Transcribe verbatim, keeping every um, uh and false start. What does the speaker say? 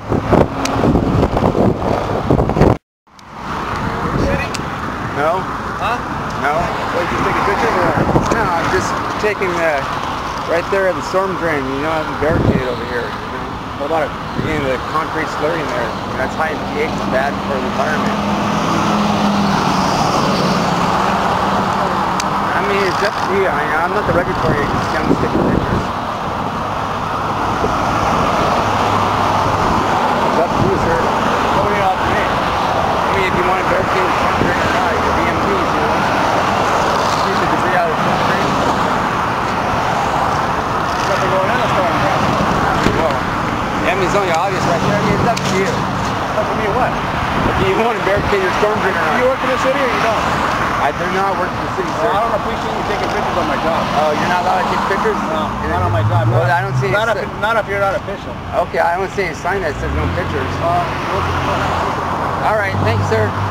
No. Huh? No. What, you taking pictures or what? No, I'm just taking the, right there at the storm drain, you know, I have a barricade over here. You know? What about it? Again, the concrete slurry in there, that's high in pH, it's bad for the environment. I mean, it's up to you. I mean, I'm not the regulatory agency, I'm just taking pictures. It's up to you, sir. What do you have to me? I mean, if you want to barricade the storm drain or not, your B M Ps, you know. Keep the debris out of the storm drain. There's nothing going on in the storm drain. Well, I mean, it's only obvious right there. I mean, it's up to you. Up to me what? If you want to barricade your storm drain or not. Do you work in the city or you don't? I do not work for the city, sir. Well, I don't appreciate you taking pictures on my job. Oh, you're not allowed to take pictures? No, not on my job. Well, not, I don't see not it. If, not if you're not official. Okay, I don't see any sign that says no pictures. Uh, All right, thanks, sir.